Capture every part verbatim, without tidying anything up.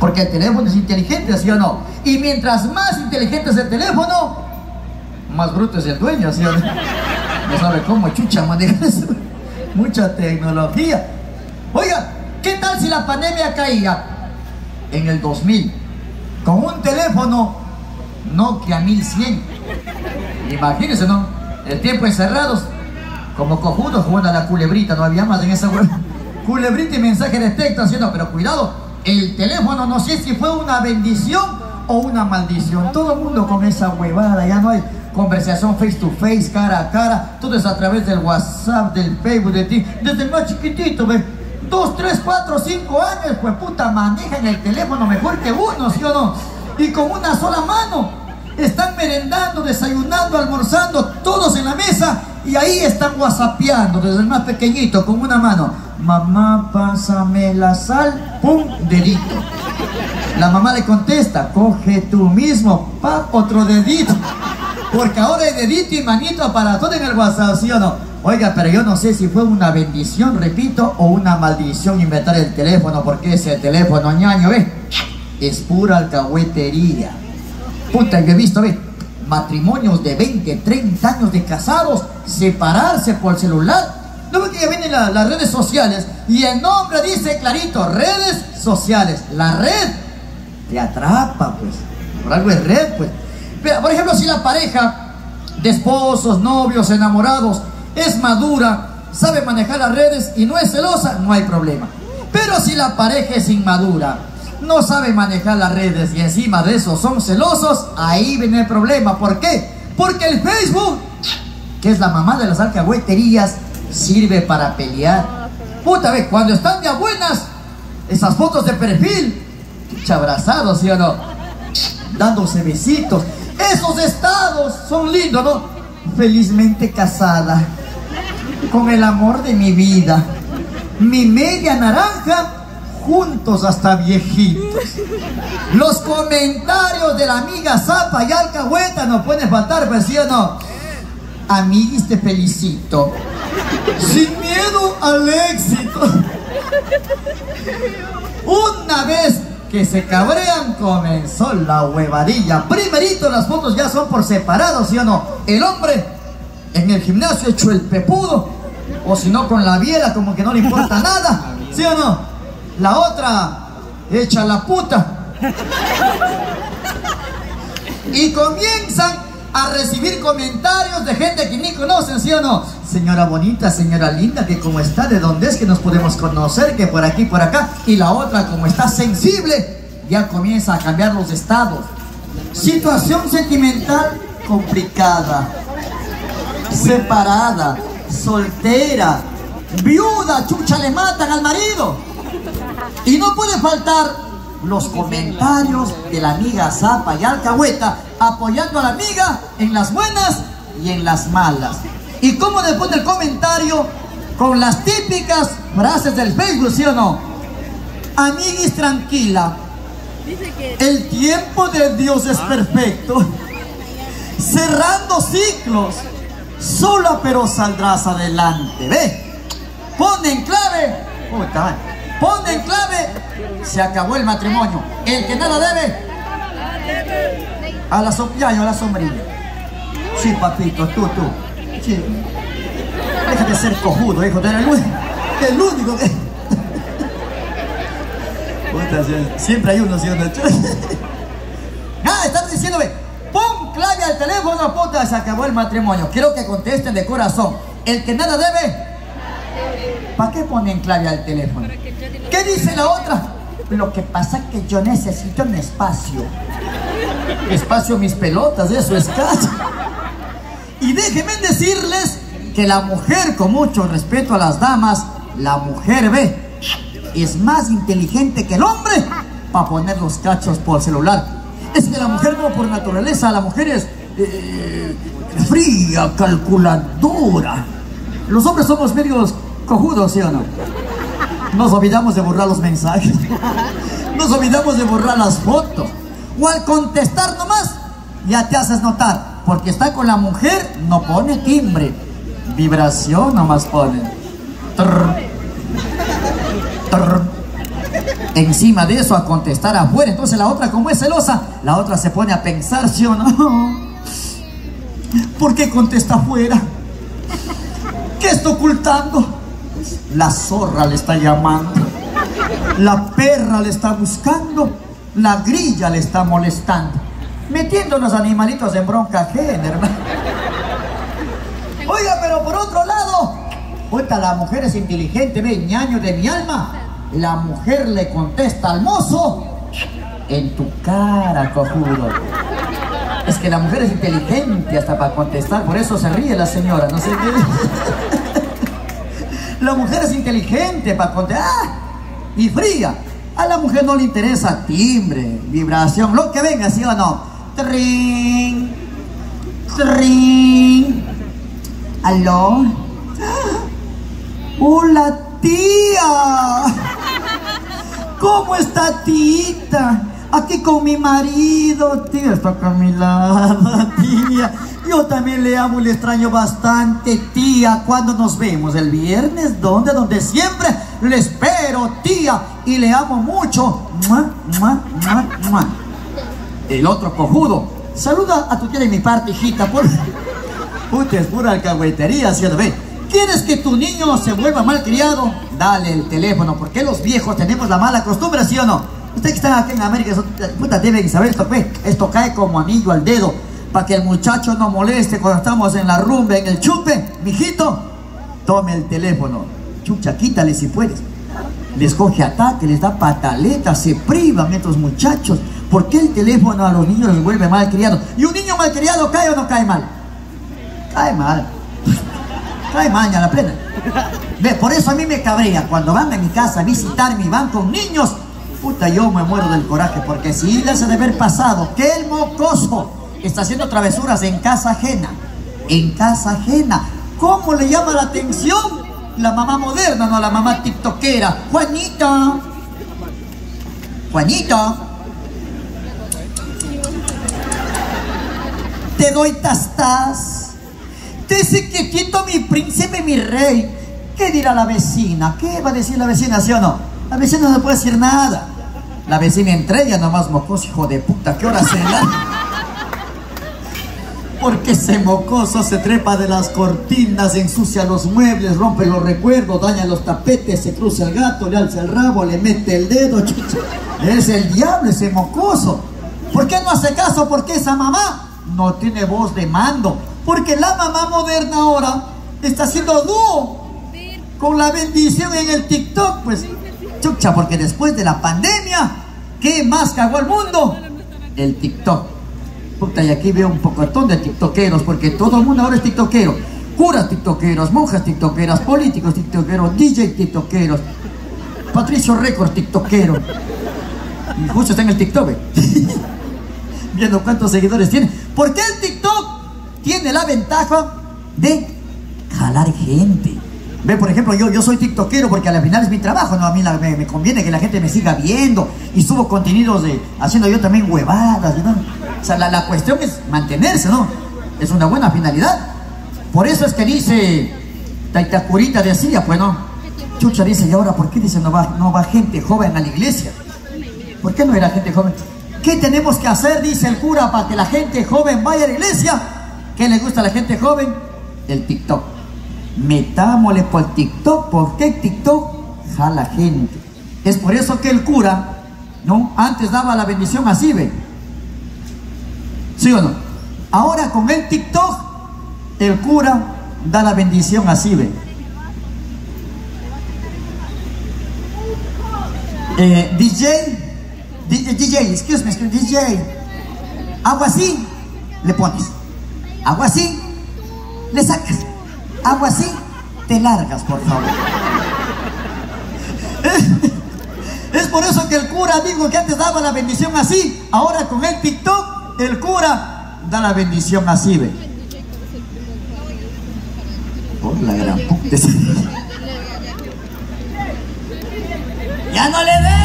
Porque el teléfono es inteligente, ¿sí o no? Y mientras más inteligente es el teléfono, más bruto es el dueño, ¿sí o no? No sabe cómo chucha manejar eso. Mucha tecnología. Oiga, ¿qué tal si la pandemia caía en el dos mil con un teléfono Nokia mil cien? Imagínense, ¿no? El tiempo encerrados como cojudos jugando a la culebrita. No había más en esa web. Culebrita y mensaje de texto haciendo, pero cuidado, el teléfono no sé si fue una bendición o una maldición. Todo el mundo con esa huevada, ya no hay conversación face to face, cara a cara, todo es a través del WhatsApp, del Facebook, de ti, desde el más chiquitito, ¿ves? Dos, tres, cuatro, cinco años, pues puta, manejan el teléfono mejor que uno, ¿sí o no? Y con una sola mano están merendando, desayunando, almorzando, todos en la mesa, y ahí están whatsappeando desde el más pequeñito, con una mano. Mamá, pásame la sal, pum, dedito. La mamá le contesta, coge tú mismo, pa, otro dedito. Porque ahora hay dedito y manito para todo en el WhatsApp, ¿sí o no? Oiga, pero yo no sé si fue una bendición, repito, o una maldición inventar el teléfono, porque ese teléfono, ñaño, ¿ves? Es pura alcahuetería. Puta, yo he visto, ¿ves? Matrimonios de veinte, treinta años de casados, separarse por celular. No ves que ya vienen la, las redes sociales y el nombre dice clarito, redes sociales. La red te atrapa, pues. Por algo es red, pues. Pero, por ejemplo, si la pareja de esposos, novios, enamorados es madura, sabe manejar las redes y no es celosa, no hay problema. Pero si la pareja es inmadura, no sabe manejar las redes y encima de eso son celosos, ahí viene el problema. ¿Por qué? Porque el Facebook, que es la mamá de las alcahueterías, sirve para pelear. Puta, ve, cuando están de a buenas, esas fotos de perfil, abrazados, ¿sí o no? Dándose besitos. Esos estados son lindos, ¿no? Felizmente casada, con el amor de mi vida, mi media naranja, juntos hasta viejitos. Los comentarios de la amiga Zapa y alcahueta no pueden faltar, pues, ¿sí o no? Amiguis, te felicito. Sin miedo al éxito. Una vez que se cabrean, comenzó la huevadilla. Primerito las fotos ya son por separado, ¿sí o no? El hombre en el gimnasio hecho el pepudo, o si no con la biela como que no le importa nada, ¿sí o no? La otra echa la puta. Y comienzan a recibir comentarios de gente que ni conocen, ¿sí o no? Señora bonita, señora linda, que cómo está, de dónde es, que nos podemos conocer, que por aquí, por acá. Y la otra, como está sensible, ya comienza a cambiar los estados. Situación sentimental complicada, separada, soltera, viuda, chucha, le matan al marido. Y no puede faltar los comentarios de la amiga Zapa y alcahueta, apoyando a la amiga en las buenas y en las malas. Y como después del comentario, con las típicas frases del Facebook, ¿sí o no? Amiguis, tranquila, el tiempo de Dios es perfecto. Cerrando ciclos, sola pero saldrás adelante. Ve, pone en clave, puta, pone en clave, se acabó el matrimonio. El que nada debe, a la sombrilla, a la sombrilla. Sí, papito, tú, tú. Sí. Déjate de ser cojudo, hijo. Eres el, el único que... Puta, siempre hay uno, ¿sí? Ah, estás diciéndome, pon clave al teléfono, puta, se acabó el matrimonio. Quiero que contesten de corazón. El que nada debe, ¿para qué ponen clave al teléfono? ¿Qué dice la otra? Lo que pasa es que yo necesito un espacio. Espacio, mis pelotas, eso es caso. Y déjenme decirles que la mujer, con mucho respeto a las damas, la mujer, ve, es más inteligente que el hombre para poner los cachos por celular. Es que la mujer, no, por naturaleza, la mujer es eh, fría, calculadora. Los hombres somos medios cojudos, ¿sí o no? Nos olvidamos de borrar los mensajes, nos olvidamos de borrar las fotos, o al contestar nomás ya te haces notar. Porque está con la mujer, no pone timbre, vibración nomás pone. Trrr, trrr, Encima de eso, a contestar afuera. Entonces la otra, como es celosa, la otra se pone a pensar, ¿sí o no? ¿Por qué contesta afuera? ¿Qué está ocultando? La zorra le está llamando, la perra le está buscando, la grilla le está molestando, metiendo los animalitos en bronca ajena, hermano. Oiga, pero por otro lado, ahorita la mujer es inteligente, ve, ñaño de mi alma. La mujer le contesta al mozo: en tu cara, cojudo. Es que la mujer es inteligente hasta para contestar, por eso se ríe la señora, no sé qué. La mujer es inteligente para contestar. ¡Ah! Y fría. A la mujer no le interesa timbre, vibración, lo que venga, ¿sí o no? Trin, trin. ¿Aló? ¡Hola, tía! ¿Cómo está, tita? Aquí con mi marido, tía, está acá a mi lado, tía. Yo también le amo y le extraño bastante, tía. ¿Cuándo nos vemos? ¿El viernes? ¿Dónde? Donde siempre le espero, tía. Y le amo mucho. ¡Mua, mua, mua, mua! El otro cojudo: saluda a tu tía de mi parte, hijita, por... Puta, es pura alcahuetería, ¿sí o no? Ve, ¿quieres que tu niño se vuelva malcriado? Dale el teléfono, porque los viejos tenemos la mala costumbre, ¿sí o no? Ustedes que están aquí en América, puta, deben saber esto, pues. Esto cae como anillo al dedo. Para que el muchacho no moleste cuando estamos en la rumba, en el chupe. Mijito, tome el teléfono. Chucha, quítale si puedes. Les coge ataque, les da pataletas, se privan estos muchachos. ¿Por qué el teléfono a los niños les vuelve malcriados? ¿Y un niño malcriado cae o no cae mal? Cae mal. Cae mal, a la plena. Ve, por eso a mí me cabrea cuando van a mi casa a visitarme y van con niños. Puta, yo me muero del coraje, porque si les ha de haber pasado que el mocoso está haciendo travesuras en casa ajena, en casa ajena, ¿cómo le llama la atención la mamá moderna, no la mamá tiktokera? Juanita, Juanita, te doy tastas, te dice que quietito mi príncipe, mi rey. ¿Qué dirá la vecina? ¿Qué va a decir la vecina, sí o no? La vecina no puede decir nada. La vecina entre ella nomás: mocoso, hijo de puta, ¿qué hora será? Porque ese mocoso se trepa de las cortinas, ensucia los muebles, rompe los recuerdos, daña los tapetes, se cruza el gato, le alza el rabo, le mete el dedo, chucha. Es el diablo ese mocoso. ¿Por qué no hace caso? Porque esa mamá no tiene voz de mando. Porque la mamá moderna ahora está haciendo dúo con la bendición en el TikTok, pues. Chucha, porque después de la pandemia, ¿qué más cagó al mundo? El TikTok. Puta, y aquí veo un pocotón de tiktokeros, porque todo el mundo ahora es tiktokero. Curas tiktokeros, monjas tiktokeras, políticos tiktokeros, D J tiktokeros, Patricio Récord tiktokero. Y justo está en el TikTok, ¿eh? Viendo cuántos seguidores tiene. Porque el TikTok tiene la ventaja de jalar gente. Ve, por ejemplo, yo, yo soy tiktokero porque al final es mi trabajo, ¿no? A mí la, me, me conviene que la gente me siga viendo y subo contenidos de, haciendo yo también huevadas, ¿no? O sea, la, la cuestión es mantenerse, ¿no? Es una buena finalidad. Por eso es que dice Taitacurita de Asiria, pues, ¿no? Chucha dice: ¿y ahora por qué dice no va, no va gente joven a la iglesia? ¿Por qué no era gente joven? ¿Qué tenemos que hacer, dice el cura, para que la gente joven vaya a la iglesia? ¿Qué le gusta a la gente joven? El TikTok. Metámosle por el TikTok, porque el TikTok jala gente. Es por eso que el cura, ¿no? Antes daba la bendición así, ¿ve? ¿Sí o no? Ahora con el TikTok, el cura da la bendición así, ¿ve? Eh, D J, D J, excuse me, excuse me, D J, agua así, le pones. Agua así, le sacas. Agua así, te largas, por favor. Es por eso que el cura, digo, que antes daba la bendición así, ahora con el TikTok, el cura da la bendición así, ve. Por la gran puta. ¡Ya no le ve!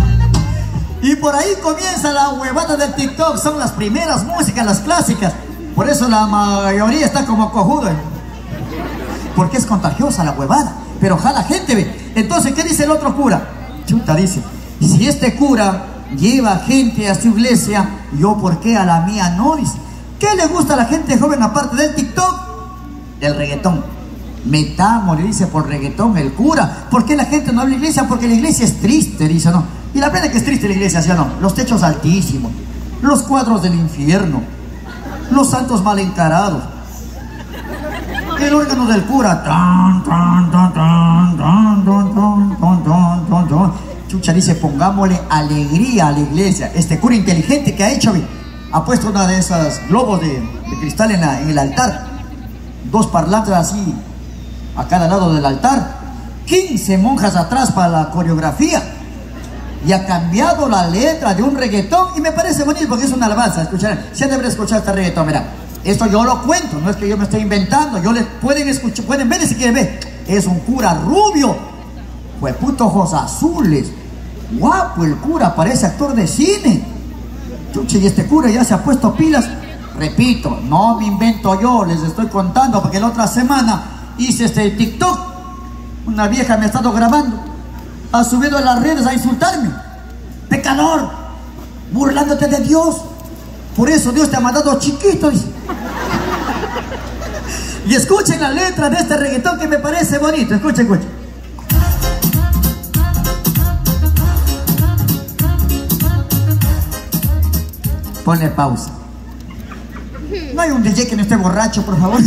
Y por ahí comienza la huevada del TikTok. Son las primeras músicas, las clásicas. Por eso la mayoría está como cojudo, ¿eh? Porque es contagiosa la huevada. Pero jala gente, ve. Entonces, ¿qué dice el otro cura? Chuta, dice, si este cura lleva gente a su iglesia, ¿yo por qué a la mía no? Dice, ¿qué le gusta a la gente joven aparte del TikTok? El reggaetón. Metamos, le dice, por reggaetón el cura. ¿Por qué la gente no habla de la iglesia? Porque la iglesia es triste, dice, ¿no? Y la pena es que es triste la iglesia, ¿sí o no? Los techos altísimos, los cuadros del infierno, los santos mal encarados, el órgano del cura. Tan, tan, tan, tan, tan, tan, tan, tan, tan, tan. Chucha dice, pongámosle alegría a la iglesia. Este cura inteligente que ha hecho, ha puesto una de esas globos de, de cristal en, la, en el altar, dos parlantes así a cada lado del altar, quince monjas atrás para la coreografía, y ha cambiado la letra de un reggaetón, y me parece bonito porque es una alabanza. Escuchar, se debe escuchar este reggaetón. Mira, esto yo lo cuento, no es que yo me esté inventando, yo le pueden escuchar, pueden ver si quieren ver. Es un cura rubio, pues puto ojos azules, guapo el cura, parece actor de cine. Chuche, y este cura ya se ha puesto pilas. Repito, no me invento yo, les estoy contando, porque la otra semana hice este TikTok, una vieja me ha estado grabando, ha subido a las redes a insultarme. Pecador, burlándote de Dios, por eso Dios te ha mandado chiquito, dice. Y escuchen la letra de este reggaetón que me parece bonito, escuchen, escuchen. Ponle pausa. No hay un D J que no esté borracho, por favor.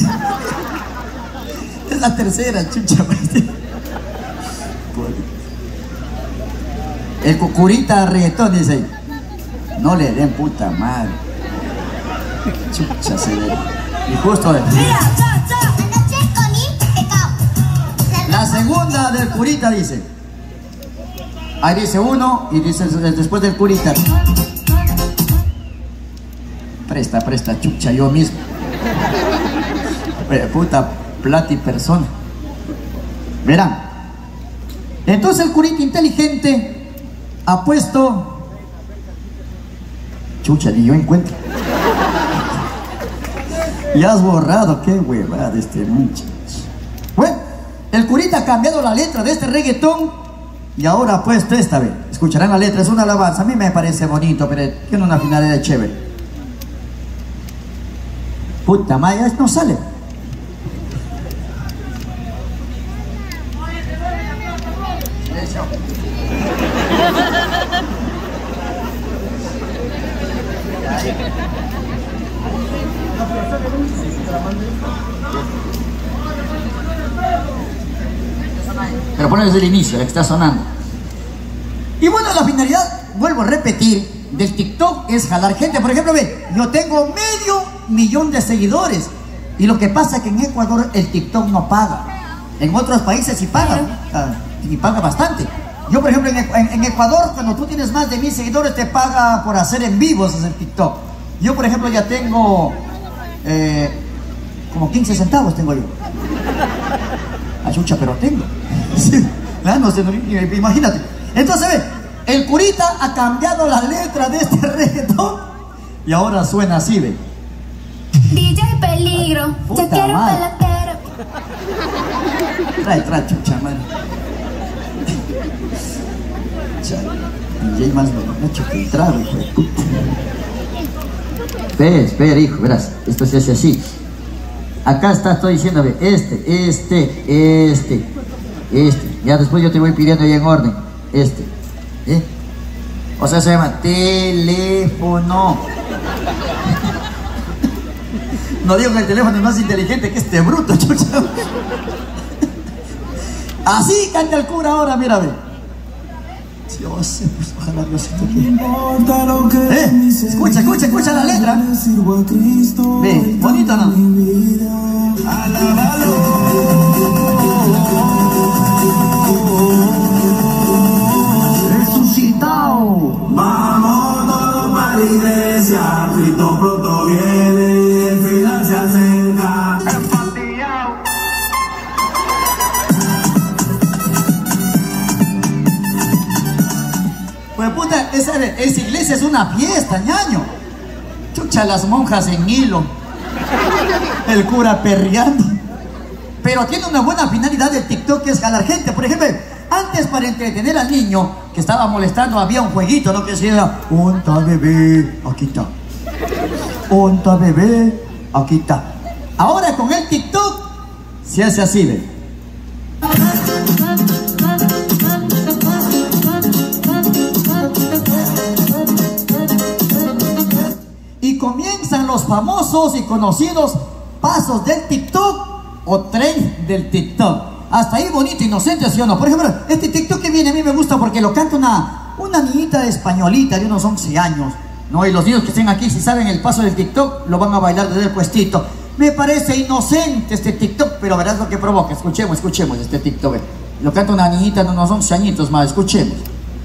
Es la tercera, chucha. El cucurita reggaetón dice, no le den puta madre. Chucha se ve. Y justo de... La segunda del curita dice, ahí dice uno y dice después del curita, presta, presta, chucha, yo mismo. Puta plata y persona. Verán. Entonces el curita inteligente ha puesto... Chucha, ni yo encuentro. Y has borrado, qué huevada de este muchacho. Bueno, el curita ha cambiado la letra de este reggaetón y ahora ha puesto esta vez. Escucharán la letra, es una alabanza. A mí me parece bonito, pero tiene una finalidad chévere. Puta madre, no sale. Pero ponlo desde el inicio, ya que está sonando. Y bueno, la finalidad, vuelvo a repetir, del TikTok es jalar gente. Por ejemplo, ve, yo tengo medio millón de seguidores. Y lo que pasa es que en Ecuador el TikTok no paga. En otros países sí paga, y paga bastante. Yo, por ejemplo, en, en, en Ecuador, cuando tú tienes más de mil seguidores, te paga por hacer en vivos en el TikTok. Yo, por ejemplo, ya tengo eh, como quince centavos tengo yo. Achucha, pero tengo. Sí, no sé, imagínate. Entonces, ve, el curita ha cambiado la letra de este reggaetón y ahora suena así, ve. D J Peligro, puta yo quiero un madre. pelotero. Trae, trae, chucha, madre. D J más mucho que el trago, hijo de puta. Espera, espera, hijo, verás, esto se hace así. Acá está, estoy diciendo, ve, este, este, este, este. Ya después yo te voy pidiendo ya en orden. Este, ¿eh? O sea, se llama teléfono. No digo que el teléfono es más inteligente que este bruto, chucha. Así canta el cura ahora, mira, ve. Dios, pues, ojalá Diosito que... ¿Eh? Escucha, escucha, escucha la letra. Ve, bonito, ¿no? Resucitado. Vamos todos para la iglesia, Cristo pronto viene, el final se acerca. Pues puta, esa, esa iglesia es una fiesta, ñaño. Chucha, las monjas en hilo. El cura perreando. Pero tiene una buena finalidad del TikTok, que es jalar gente. Por ejemplo, antes, para entretener al niño que estaba molestando, había un jueguito, ¿no? Que decía, onta bebé, aquí está. Onta bebé, aquí está. Ahora con el TikTok se hace así, ¿ve? Y comienzan los famosos y conocidos pasos del TikTok o trend del TikTok. Hasta ahí bonito, inocente, ¿sí o no? Por ejemplo, este TikTok que viene a mí me gusta porque lo canta una, una niñita españolita de unos once años, ¿no? Y los niños que estén aquí, si saben el paso del TikTok, lo van a bailar desde el puestito. Me parece inocente este TikTok, pero verás lo que provoca. Escuchemos, escuchemos este TikTok. Lo canta una niñita de unos once añitos más, escuchemos.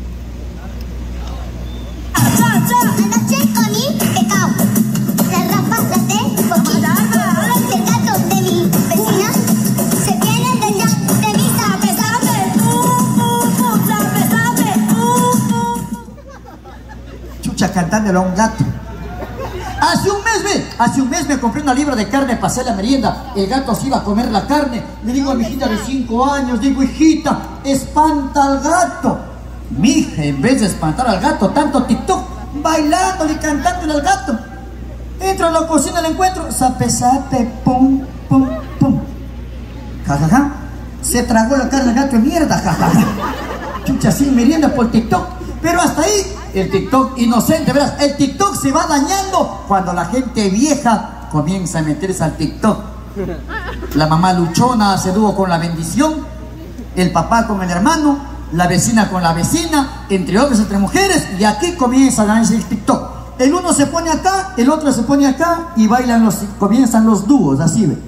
Cantándolo a un gato. Hace un mes, ve, hace un mes me compré una libra de carne para hacer la merienda. El gato se iba a comer la carne. Le digo a mi hijita de cinco años, digo, hijita, espanta al gato. Mi hija, en vez de espantar al gato, tanto TikTok, bailando y cantándole al gato. Entro a la cocina, le encuentro, sape, sape, pum, pum, pum. Ja, ja, ja. Se tragó la carne del gato de mierda, ja, ja, ja. Chucha, sin merienda por TikTok. Pero hasta ahí el TikTok inocente, verás, el TikTok se va dañando cuando la gente vieja comienza a meterse al TikTok. La mamá luchona hace dúo con la bendición, el papá con el hermano, la vecina con la vecina, entre hombres, entre mujeres, y aquí comienza a dañarse el TikTok. El uno se pone acá, el otro se pone acá y bailan los, comienzan los dúos, así ve.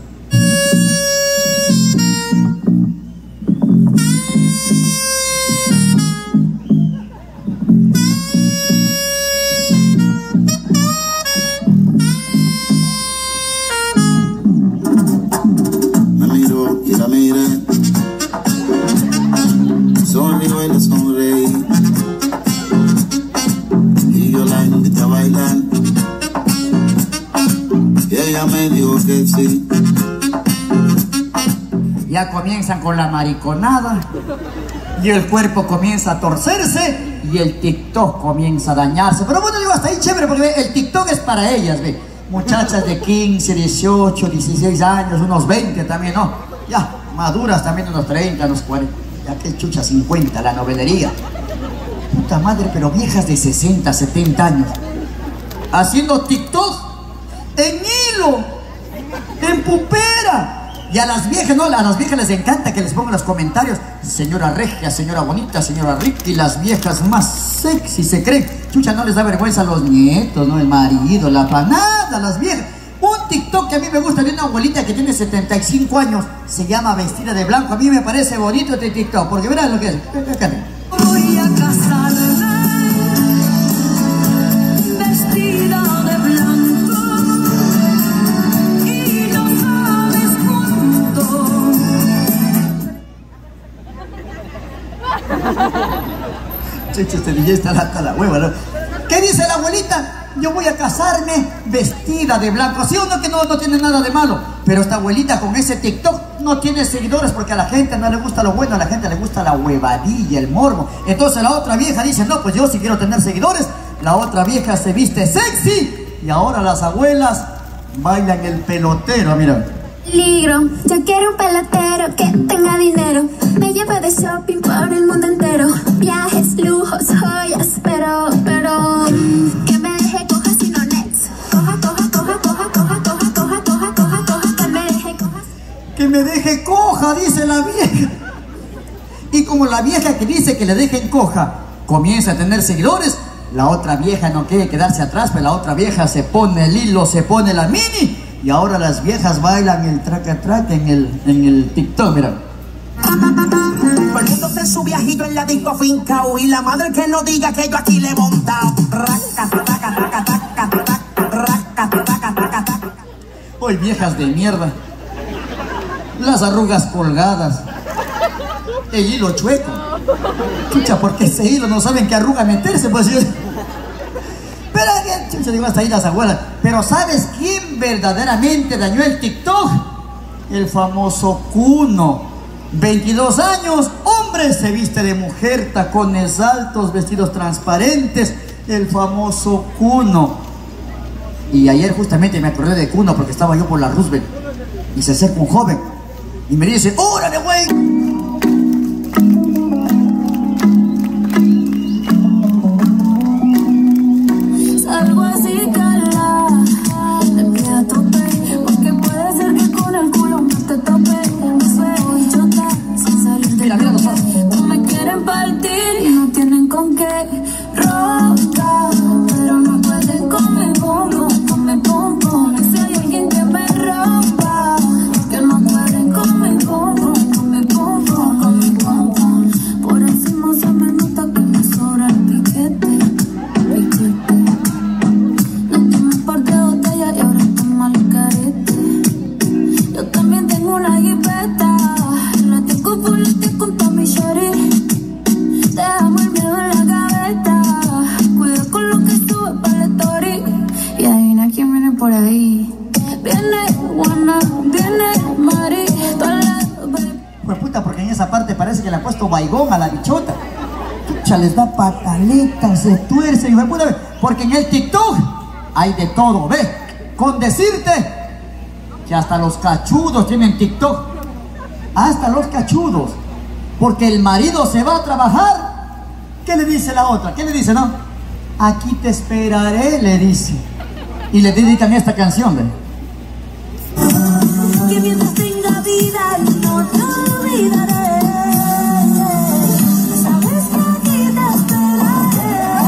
Ya comienzan con la mariconada y el cuerpo comienza a torcerse y el TikTok comienza a dañarse. Pero bueno, digo, hasta ahí chévere, porque ve, el TikTok es para ellas, ve. Muchachas de quince, dieciocho, dieciséis años, unos veinte también, ¿no? Ya, maduras también, unos treinta, unos cuarenta, ya que chucha, cincuenta, la novelería. Puta madre, pero viejas de sesenta, setenta años, haciendo TikTok en hilo, en pupera. Y a las viejas, no, a las viejas les encanta que les pongan los comentarios, señora regia, señora bonita, señora rica, y las viejas más sexy se creen. Chucha, no les da vergüenza a los nietos, ¿no? El marido, la panada, las viejas. Un TikTok que a mí me gusta de una abuelita que tiene setenta y cinco años, se llama Vestida de Blanco. A mí me parece bonito este TikTok, porque verás lo que es. Voy a casarme vestida de blanco y no sabes cuánto. Chucha, este D J está hasta la hueva, ¿no? ¿Qué dice la abuelita? Yo voy a casarme vestida de blanco. ¿Sí o no? Que no, no tiene nada de malo. Pero esta abuelita con ese TikTok no tiene seguidores porque a la gente no le gusta lo bueno, a la gente le gusta la huevadilla, el morbo. Entonces la otra vieja dice, no, pues yo sí quiero tener seguidores. La otra vieja se viste sexy y ahora las abuelas bailan el pelotero, mira. Peligro, yo quiero un pelotero que tenga dinero, me lleve de shopping por el mundo entero, viajes, lujos, joyas, pero, pero que me deje coja si no next. Coja, coja, coja, coja, coja, coja, coja, coja, coja, coja, que me deje coja. Que me deje coja, dice la vieja. Y como la vieja que dice que le dejen coja comienza a tener seguidores, la otra vieja no quiere quedarse atrás, pero la otra vieja se pone el hilo, se pone la mini. Y ahora las viejas bailan el traca traca en el, en el TikTok, mira. Poniéndose su viajito en la disco fincao y la madre que no diga que yo aquí le he montado. Hoy viejas de mierda. Las arrugas colgadas. El hilo chueco. Chucha, porque ese hilo no saben qué arruga meterse, pues. pero que chucha, digo, hasta ahí las abuelas. Pero ¿sabes quién verdaderamente dañó el TikTok? El famoso Kuno. veintidós años, hombre, se viste de mujer, tacones altos, vestidos transparentes. El famoso Kuno. Y ayer justamente me acordé de Kuno porque estaba yo por la Roosevelt. Y se acerca un joven y me dice, ¡órale, güey! Salgo así, cala, te envié a tope, porque puede ser que con el culo no te tope. Me suelo y chota, sin salir de mira, mira los ojos. no me quieren partir y no tienen con qué roca, pero no pueden con mi pompo, con mi pompo. Si hay alguien que me rompa, que no pueden con mi pompo, con mi pompo, con mi pompo. Por encima se me nota que me sobra el piquete, piquete. No tomé un par de botellas y ahora tomo el carete. Yo también tengo una jipeta, la tengo por la que con mi shorty. Dejamos el miedo en la gaveta, cuida con lo que sube para la story. Y adivina quién viene por ahí. Viene Juana, viene Mari, toda la... Pues puta, porque en esa parte parece que le ha puesto baigón a la bichota. Chucha, les da pataletas, se tuercen, hijo de puta, porque en el TikTok hay de todo, ve. Con decirte que hasta los cachudos tienen TikTok. Hasta los cachudos. Porque el marido se va a trabajar. ¿Qué le dice la otra? ¿Qué le dice, no? Aquí te esperaré, le dice. Y le dedican esta canción, ve. Que mientras tenga vida no te olvidaré. Sabes que aquí te esperaré.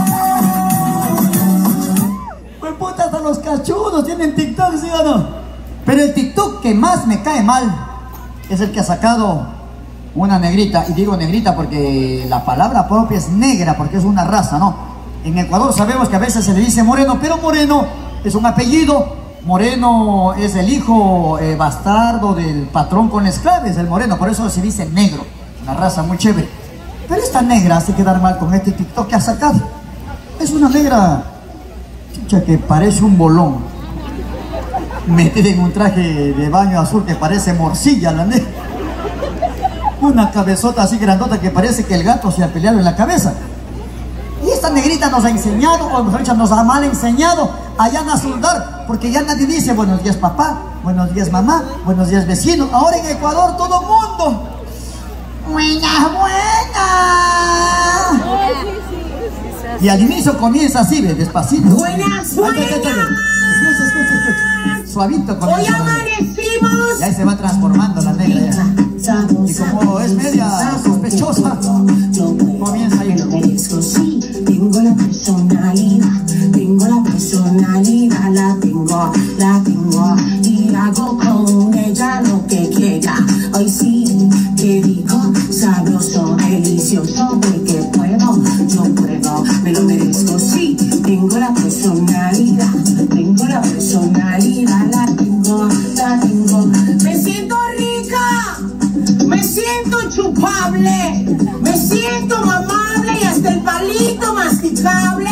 Pues puta, hasta los cachudos tienen TikTok, ¿sí o no? Pero el TikTok que más me cae mal es el que ha sacado una negrita. Y digo negrita porque la palabra propia es negra, porque es una raza, ¿no? En Ecuador sabemos que a veces se le dice moreno, pero moreno es un apellido. Moreno es el hijo eh, bastardo del patrón con esclavos, el moreno, por eso se dice negro, una raza muy chévere. Pero esta negra hace quedar mal con este TikTok que ha sacado. Es una negra, chucha, que parece un bolón, metida en un traje de baño azul que parece morcilla la negra. Una cabezota así grandota que parece que el gato se ha peleado en la cabeza. Y esta negrita nos ha enseñado, o mejor dicho, nos ha mal enseñado a ya no soldar, porque ya nadie dice buenos días papá, buenos días mamá, buenos días vecino. Ahora en Ecuador todo mundo, buenas, buenas. Y al inicio comienza así, ¿ves? Despacito. Buenas, buenas. Escucha, escucha, escucha. Suavito comienza. Hoy amanecimos. Y ahí se va transformando la negra ya. Y como es media sospechosa, comienza ahí. Sí, tengo la personalidad, tengo la personalidad, la tengo, la tengo y hago con ella lo que quiera. Hoy sí, que digo, sabroso, delicioso, porque puedo, yo puedo, me lo merezco. Sí, tengo la personalidad, tengo la personalidad, la tengo, la tengo. Me siento rica, me siento chupable, me siento mamable y hasta el palito masticable.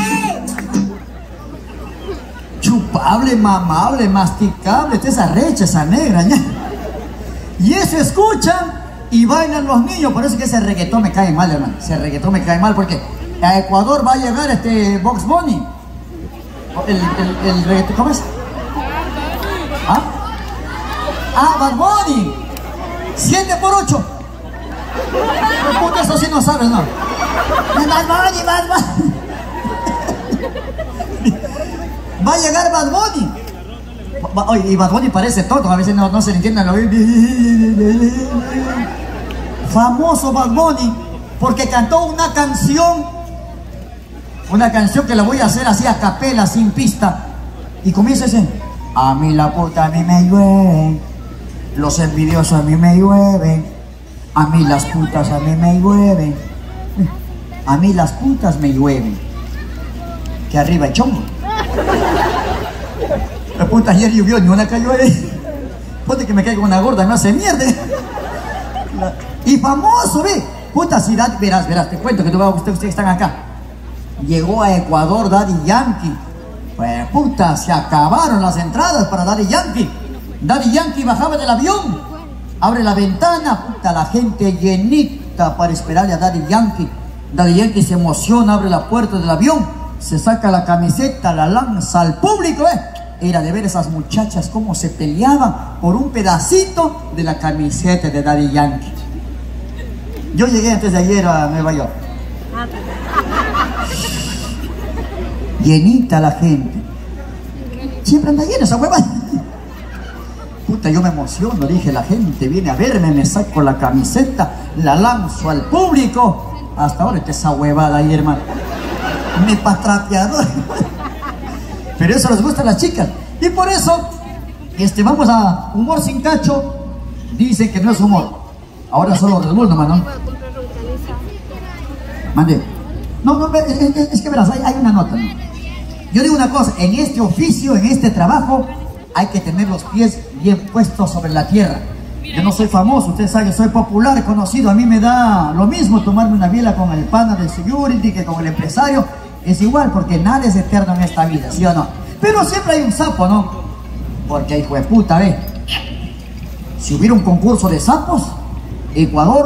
Chupable, mamable, masticable, esta es arrecha, esa negra, ¿ya? Y eso escuchan y bailan los niños. Por eso que ese reggaetón me cae mal, hermano. Ese reggaetón me cae mal porque a Ecuador va a llegar este Bugs Bunny. El, el, el reggaetón, ¿cómo es? ¿Ah? Ah, Bad Bunny. siete por ocho. ¿Qué puta, eso sí no sabes, no? Bad Bunny, Bad Bunny. Va a llegar Bad Bunny. Oye, y Bad Bunny parece tonto, a veces no, no se le entiende lo famoso Bad Bunny, porque cantó una canción, una canción que la voy a hacer así a capela, sin pista, y comienza ese: a mí la puta a mí me llueven, los envidiosos a mí me llueven, a mí las putas a mí me llueven, a mí las putas me llueven, que arriba el chongo. La puta ayer llovió, ni una cayó ahí. Ponte que me caiga una gorda, no hace mierda. Y famoso, ve. Puta, si Daddy, verás, verás, te cuento que tú, ustedes, ustedes están acá. Llegó a Ecuador Daddy Yankee Pues puta, se acabaron las entradas para Daddy Yankee. Daddy Yankee bajaba del avión, abre la ventana, puta, la gente llenita para esperarle a Daddy Yankee. Daddy Yankee se emociona, abre la puerta del avión, se saca la camiseta, la lanza al público, eh. Era de ver esas muchachas cómo se peleaban por un pedacito de la camiseta de Daddy Yankee. Yo llegué antes de ayer a Nueva York. Llenita la gente. Siempre anda llena esa huevada. Puta, yo me emociono, dije, la gente viene a verme, me saco la camiseta, la lanzo al público. Hasta ahora está esa huevada ahí, hermano. Mi patrapeador. Pero eso les gusta a las chicas. Y por eso, este, vamos a humor sin cacho. Dicen que no es humor. Ahora solo Red Bull nomás, ¿no? Mande. No, no, es, es que verás, hay, hay una nota, ¿no? Yo digo una cosa, en este oficio, en este trabajo, hay que tener los pies bien puestos sobre la tierra. Yo no soy famoso, ustedes saben que soy popular, conocido. A mí me da lo mismo tomarme una biela con el pana del security que con el empresario. Es igual, porque nada es eterno en esta vida, ¿sí o no? Pero siempre hay un sapo, ¿no? Porque hijo de puta, ve. Si hubiera un concurso de sapos, Ecuador